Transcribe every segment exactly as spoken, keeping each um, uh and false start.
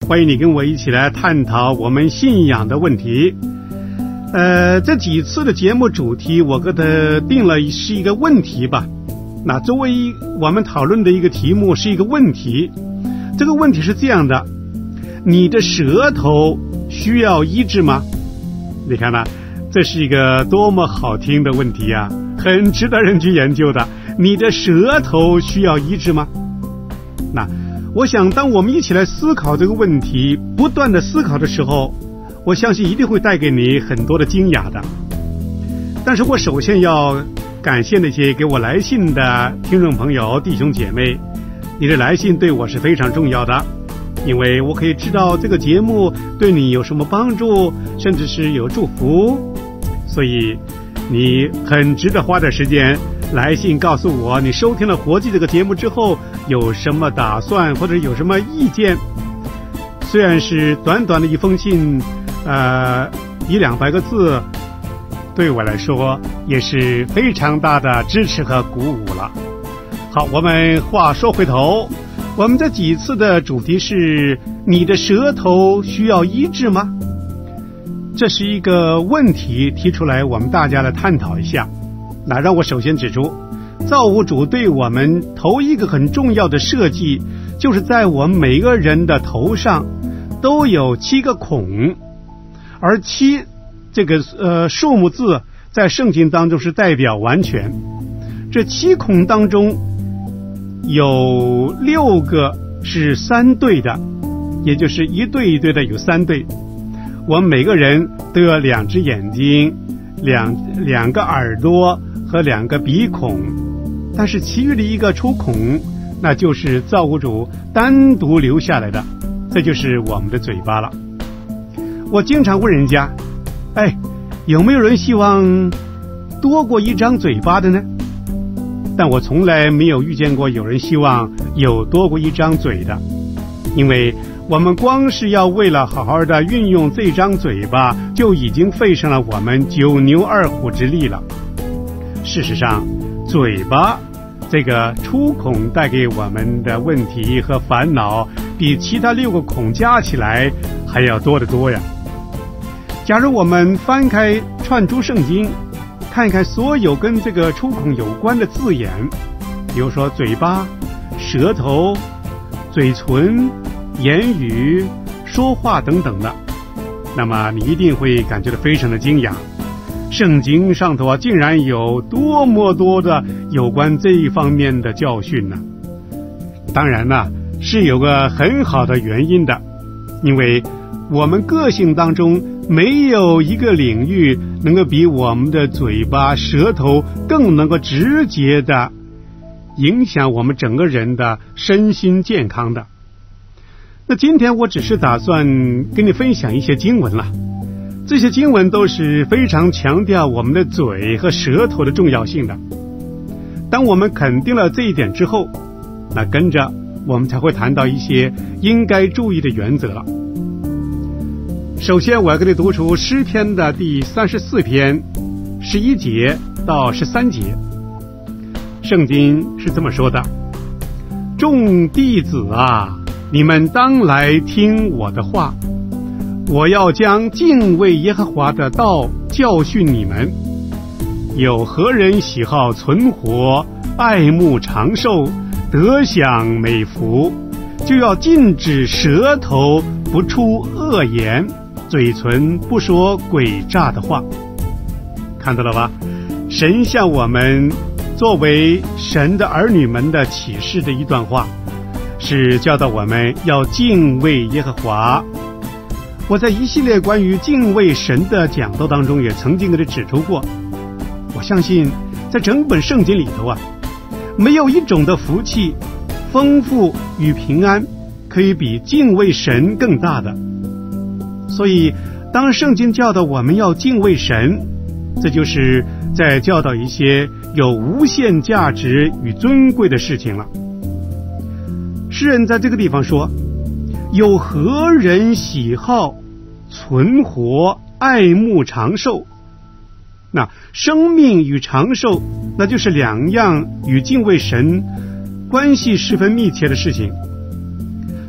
欢迎你跟我一起来探讨我们信仰的问题。呃，这几次的节目主题我给它定了是一个问题吧。那作为我们讨论的一个题目是一个问题，这个问题是这样的：你的舌头需要医治吗？你看吧，这是一个多么好听的问题啊，很值得人去研究的。你的舌头需要医治吗？那我想当我们一起来思考这个问题，不断的思考的时候，我相信一定会带给你很多的惊讶的。但是我首先要感谢那些给我来信的听众朋友弟兄姐妹，你的来信对我是非常重要的，因为我可以知道这个节目对你有什么帮助，甚至是有祝福，所以你很值得花点时间来信告诉我你收听了活祭这个节目之后有什么打算或者有什么意见。虽然是短短的一封信，呃，一两百个字，对我来说也是非常大的支持和鼓舞了。好，我们话说回头，我们这几次的主题是你的舌头需要医治吗？这是一个问题提出来，我们大家来探讨一下。那让我首先指出，造物主对我们头一个很重要的设计，就是在我们每个人的头上都有七个孔，而七这个呃数目字在圣经当中是代表完全。这七孔当中有六个是三对的，也就是一对一对的有三对。我们每个人都有两只眼睛，两两个耳朵和两个鼻孔，但是其余的一个出孔，那就是造物主单独留下来的，这就是我们的嘴巴了。我经常问人家，哎，有没有人希望多过一张嘴巴的呢？但我从来没有遇见过有人希望有多过一张嘴的，因为我们光是要为了好好的运用这张嘴巴，就已经费上了我们九牛二虎之力了。事实上，嘴巴这个出孔带给我们的问题和烦恼，比其他六个孔加起来还要多得多呀。假如我们翻开串珠圣经，看一看所有跟这个出孔有关的字眼，比如说嘴巴、舌头、嘴唇、言语、说话等等的，那么你一定会感觉到非常的惊讶。圣经上头啊，竟然有多么多的有关这一方面的教训呢？当然呢，是有个很好的原因的，因为我们个性当中没有一个领域能够比我们的嘴巴、舌头更能够直接的影响我们整个人的身心健康的。那今天我只是打算跟你分享一些经文了，这些经文都是非常强调我们的嘴和舌头的重要性的。当我们肯定了这一点之后，那跟着我们才会谈到一些应该注意的原则了。首先我要跟你读出诗篇的第三十四篇十一节到十三节。圣经是这么说的：众弟子啊，你们当来听我的话，我要将敬畏耶和华的道教训你们。有何人喜好存活，爱慕长寿，得享美福，就要禁止舌头不出恶言，嘴唇不说诡诈的话。看到了吧？神向我们作为神的儿女们的启示的一段话，是教导我们要敬畏耶和华。我在一系列关于敬畏神的讲道当中也曾经给他指出过，我相信在整本圣经里头啊，没有一种的福气、丰富与平安可以比敬畏神更大的。所以当圣经教导我们要敬畏神，这就是在教导一些有无限价值与尊贵的事情了。诗人在这个地方说，有何人喜好存活，爱慕长寿？那生命与长寿，那就是两样与敬畏神关系十分密切的事情。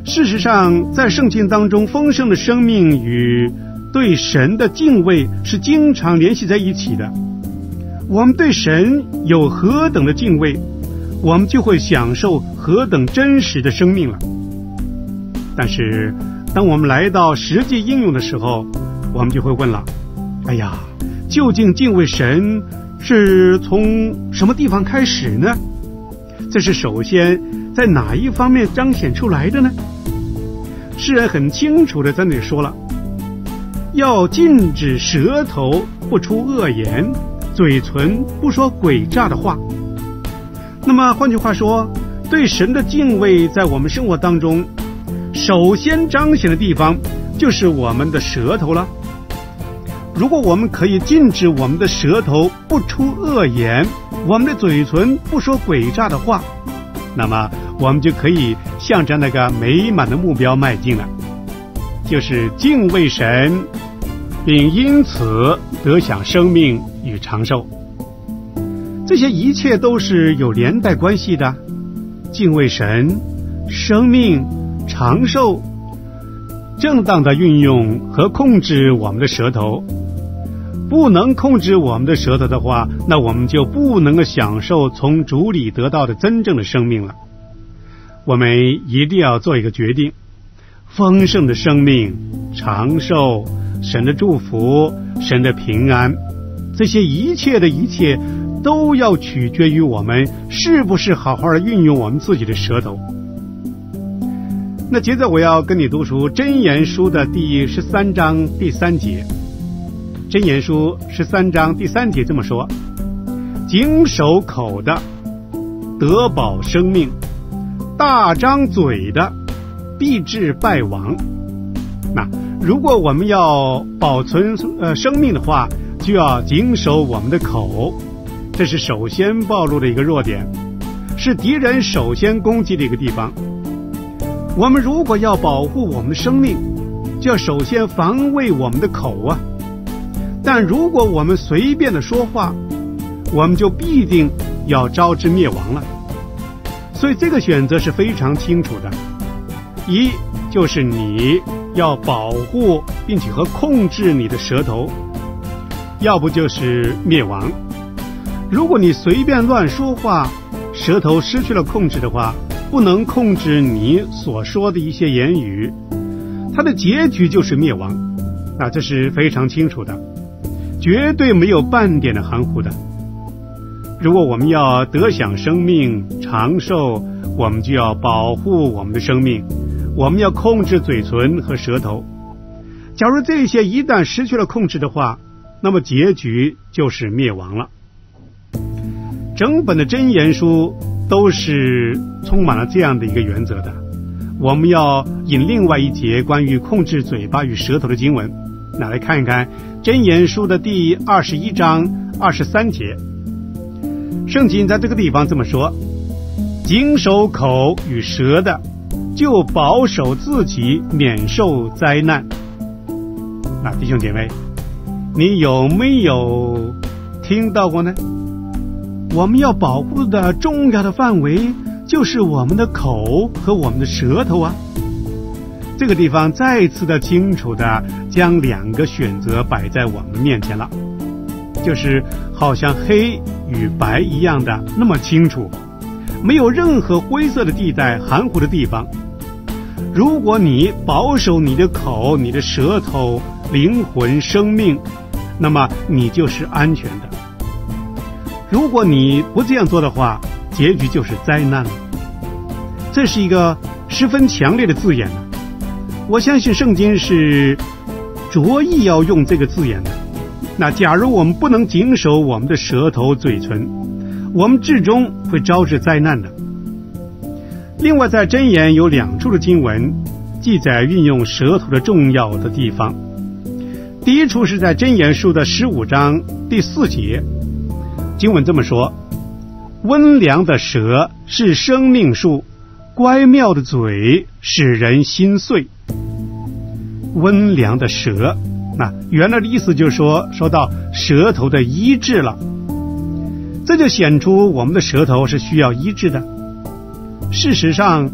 事实上，在圣经当中，丰盛的生命与对神的敬畏是经常联系在一起的。我们对神有何等的敬畏，我们就会享受何等真实的生命了。但是当我们来到实际应用的时候，我们就会问了，哎呀，究竟敬畏神是从什么地方开始呢？这是首先在哪一方面彰显出来的呢？诗人很清楚的在那里说了，要禁止舌头不出恶言，嘴唇不说诡诈的话。那么换句话说，对神的敬畏在我们生活当中首先彰显的地方就是我们的舌头了。如果我们可以禁止我们的舌头不出恶言，我们的嘴唇不说诡诈的话，那么我们就可以向着那个美满的目标迈进了，就是敬畏神，并因此得享生命与长寿。这些一切都是有连带关系的，敬畏神、生命、长寿，正当的运用和控制我们的舌头。不能控制我们的舌头的话，那我们就不能够享受从主里得到的真正的生命了。我们一定要做一个决定，丰盛的生命、长寿、神的祝福、神的平安，这些一切的一切都要取决于我们是不是好好的运用我们自己的舌头。那接着我要跟你读出箴言书的第十三章第三节。箴言书十三章第三节这么说，谨守口的得保生命，大张嘴的必致败亡。那如果我们要保存呃生命的话，就要谨守我们的口，这是首先暴露的一个弱点，是敌人首先攻击的一个地方。我们如果要保护我们的生命，就要首先防卫我们的口啊。但如果我们随便的说话，我们就必定要招致灭亡了。所以这个选择是非常清楚的，一就是你要保护并且和控制你的舌头，要不就是灭亡。如果你随便乱说话，舌头失去了控制的话，不能控制你所说的一些言语，它的结局就是灭亡。那这是非常清楚的，绝对没有半点的含糊的。如果我们要得享生命、长寿，我们就要保护我们的生命，我们要控制嘴唇和舌头。假如这些一旦失去了控制的话，那么结局就是灭亡了。整本的箴言书都是充满了这样的一个原则的。我们要引另外一节关于控制嘴巴与舌头的经文，那来看一看箴言书的第二十一章二十三节。圣经在这个地方这么说，谨守口与舌的，就保守自己免受灾难。那弟兄姐妹，你有没有听到过呢？我们要保护的重要的范围就是我们的口和我们的舌头啊。这个地方再次的清楚的将两个选择摆在我们面前了，就是好像黑与白一样的那么清楚，没有任何灰色的地带、含糊的地方。如果你保守你的口、你的舌头、灵魂、生命，那么你就是安全的。如果你不这样做的话，结局就是灾难了。这是一个十分强烈的字眼了，我相信圣经是着意要用这个字眼的。那假如我们不能谨守我们的舌头、嘴唇，我们至终会招致灾难的。另外在箴言有两处的经文记载运用舌头的重要的地方。第一处是在箴言书的十五章第四节，经文这么说，温良的舌是生命树，乖妙的嘴使人心碎。温良的舌，那原来的意思就是说说到舌头的医治了，这就显出我们的舌头是需要医治的。事实上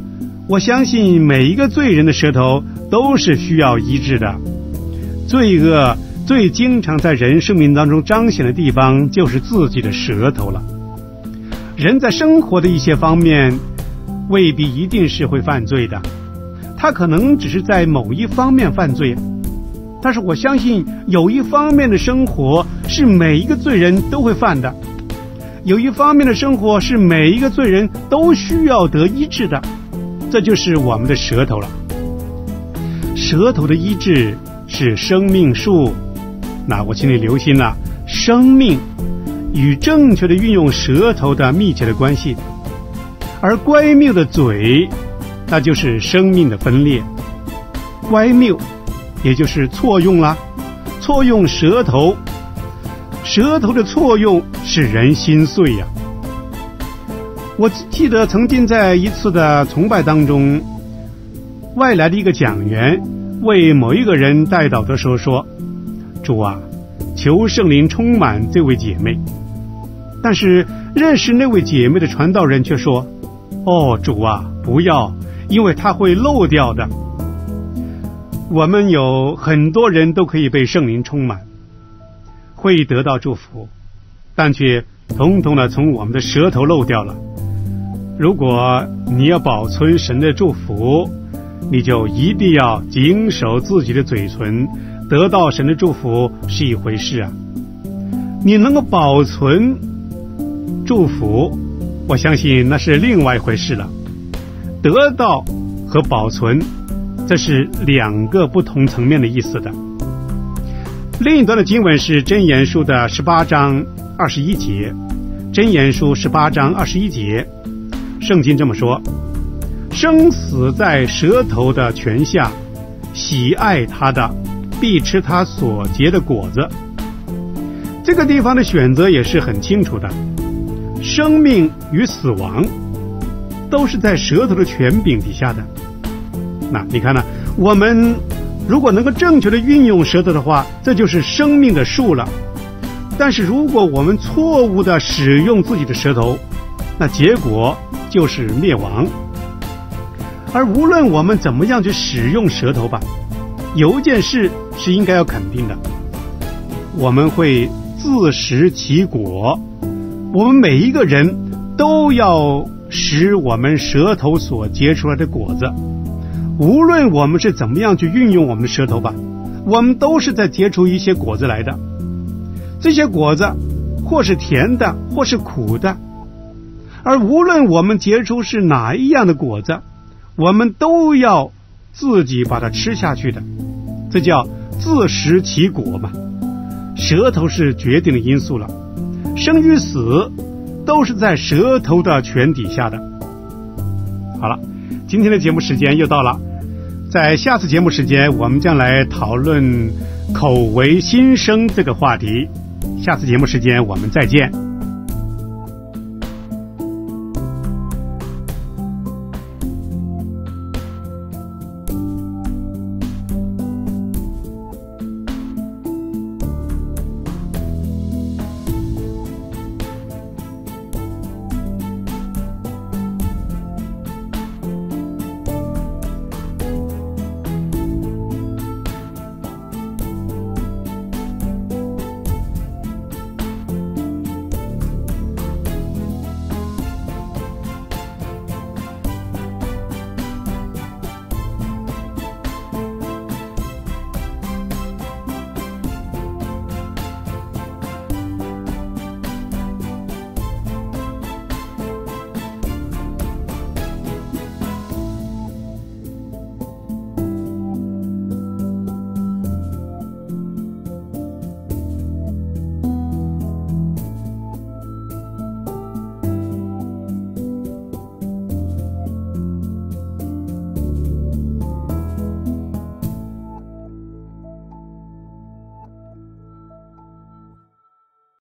我相信每一个罪人的舌头都是需要医治的。罪恶最经常在人生命当中彰显的地方就是自己的舌头了。人在生活的一些方面未必一定是会犯罪的，他可能只是在某一方面犯罪，但是我相信有一方面的生活是每一个罪人都会犯的，有一方面的生活是每一个罪人都需要得医治的，这就是我们的舌头了。舌头的医治是生命树，那我请你留心了，生命与正确的运用舌头的密切的关系，而乖谬的嘴，那就是生命的分裂。乖谬也就是错用啦，错用舌头，舌头的错用使人心碎呀。我记得曾经在一次的崇拜当中，外来的一个讲员为某一个人代祷的时候说，主啊，求圣灵充满这位姐妹。但是认识那位姐妹的传道人却说，哦，主啊，不要，因为她会漏掉的。我们有很多人都可以被圣灵充满，会得到祝福，但却统统的从我们的舌头漏掉了。如果你要保存神的祝福，你就一定要谨守自己的嘴唇，得到神的祝福是一回事啊。你能够保存祝福，我相信那是另外一回事了。得到和保存，这是两个不同层面的意思的。另一段的经文是箴言书的十八章二十一节，箴言书十八章二十一节，圣经这么说，生死在舌头的泉下，喜爱它的必吃它所结的果子。这个地方的选择也是很清楚的，生命与死亡都是在舌头的权柄底下的。那你看呢，我们如果能够正确的运用舌头的话，这就是生命的树了。但是如果我们错误的使用自己的舌头，那结果就是灭亡。而无论我们怎么样去使用舌头吧，有一件事是应该要肯定的，我们会自食其果。我们每一个人都要使我们舌头所结出来的果子，无论我们是怎么样去运用我们的舌头吧，我们都是在结出一些果子来的。这些果子或是甜的，或是苦的，而无论我们结出是哪一样的果子，我们都要自己把它吃下去的，这叫自食其果嘛。舌头是决定的因素了，生与死都是在舌头的权底下的。好了，今天的节目时间又到了，在下次节目时间我们将来讨论口为心声这个话题，下次节目时间我们再见。